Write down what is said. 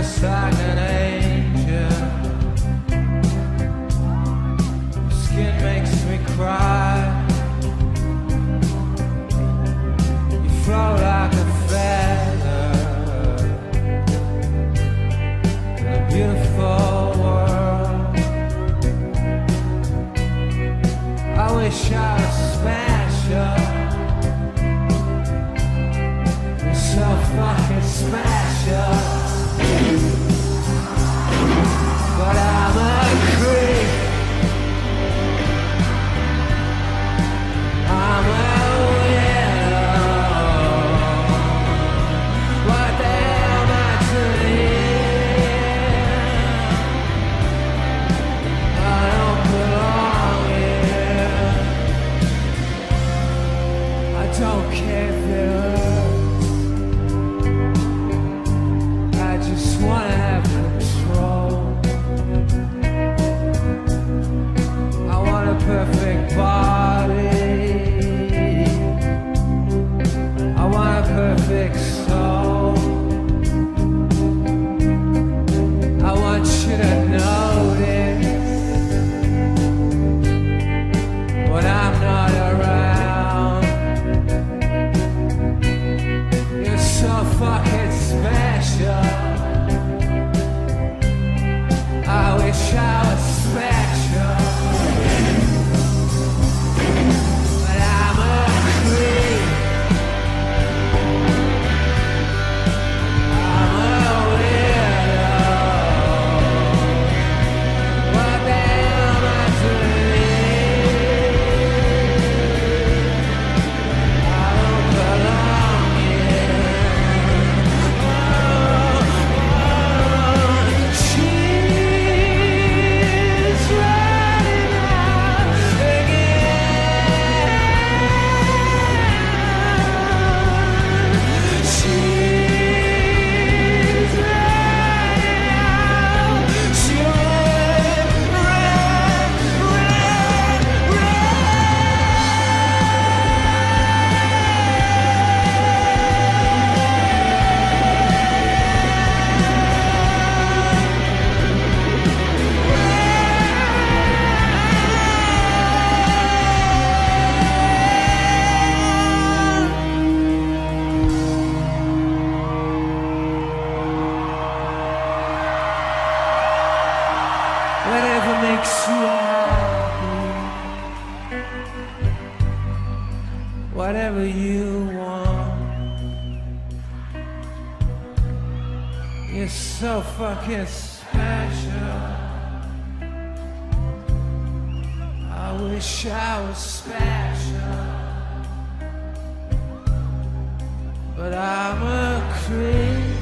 just like an angel. Your skin makes me cry. You float like a feather in a beautiful world. I wish I was special. You're so fucking special. But I'm a creep. I'm a widow. What the hell am I doing? I don't belong here. I don't care if it hurts. I just wanna have control. I want a perfect body. I want a perfect soul. I want you to notice when I'm not around. You're so fucking special. I wish I was special. But I'm a creep. I'm a weirdo. What the hell am I doing? I don't belong here. She's running out again. She's running out. She whatever makes you happy, whatever you want. You're so fucking special. I wish I was special, but I'm a creep.